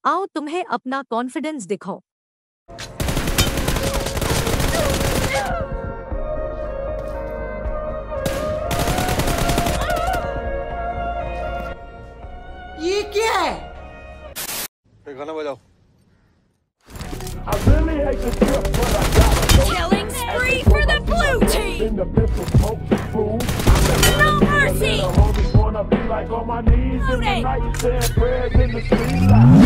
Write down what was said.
आओ तुम्हें अपना कॉन्फिडेंस दिखाओ। ये क्या है? गाना बजाओ। Killing spree for the blue team! No mercy! Loading!